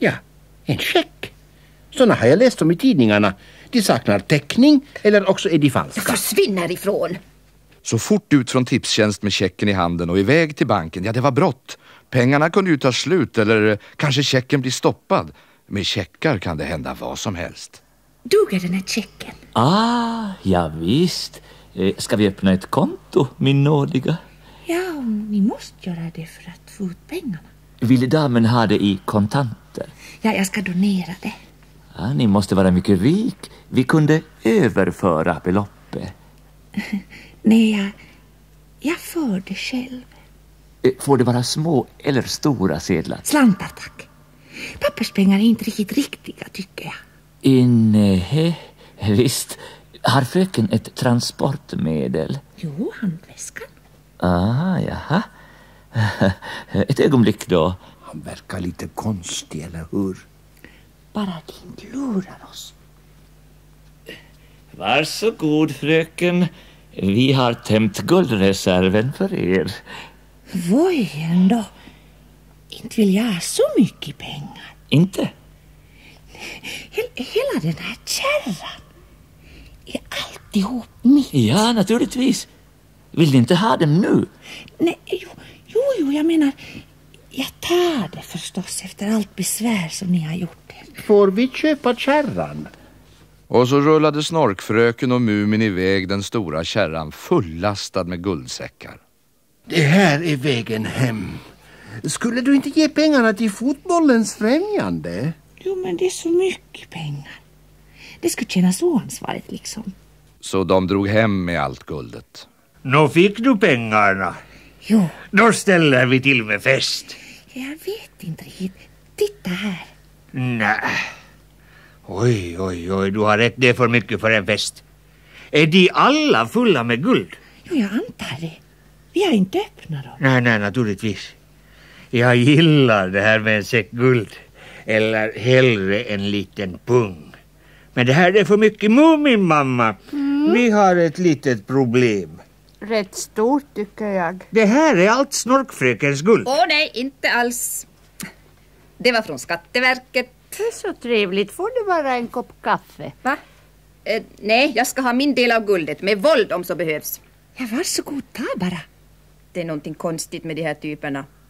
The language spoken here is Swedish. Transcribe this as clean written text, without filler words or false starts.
Ja, en check. Såna har jag läst om i tidningarna. De saknar täckning eller också är de falska. Försvinner ifrån. Så fort ut från Tipstjänst med checken i handen och iväg till banken. Ja, det var brått. Pengarna kunde ju ta slut eller kanske checken blir stoppad. Med checkar kan det hända vad som helst. Duger den här checken? Ja visst. Ska vi öppna ett konto, min nådiga? Ja, ni måste göra det för att få ut pengarna. Vill damen ha det i kontanter? Ja, jag ska donera det. Ja, ni måste vara mycket rik. Vi kunde överföra beloppet. Nej, jag får det själv. Får det vara små eller stora sedlar? Slantar, tack. Papperspengar är inte riktigt riktiga, tycker jag. Nej, visst. Har fröken ett transportmedel? Jo, handväskan. Jaha. Ett ögonblick då. Han verkar lite konstig, eller hur? Bara det inte lurar oss. Varsågod, fröken. Vi har tömt guldreserven för er. Voi ändå. Inte vill jag ha så mycket pengar. Inte? Hela den här kärran är alltihop mitt. Ja, naturligtvis. Vill ni inte ha dem nu? Nej, jo, jag menar, jag tar det förstås efter allt besvär som ni har gjort er. Får vi köpa kärran? Och så rullade Snorkfröken och Mumin iväg den stora kärran fullastad med guldsäckar. Det här är vägen hem. Skulle du inte ge pengarna till fotbollens främjande? Jo, men det är så mycket pengar. Det skulle kännas oansvarigt liksom. Så de drog hem med allt guldet. Nå fick du pengarna. Jo. Då ställer vi till med fest. Jag vet inte riktigt. Titta här. Nej. Oj, du har rätt, det är för mycket för en fest. Är de alla fulla med guld? Jo, jag antar det. Vi har inte öppnat dem. Nej, naturligtvis. Jag gillar det här med en säck guld. Eller hellre en liten pung. Men det här är för mycket min mamma. Vi har ett litet problem. Rätt stort tycker jag. Det här är allt Snorkfrökens guld. Nej, inte alls. Det var från Skatteverket. Det är så trevligt. Får du bara en kopp kaffe? Va? Nej, jag ska ha min del av guldet. Med våld om så behövs. Ja, varsågod, ta bara. Det är någonting konstigt med de här typerna.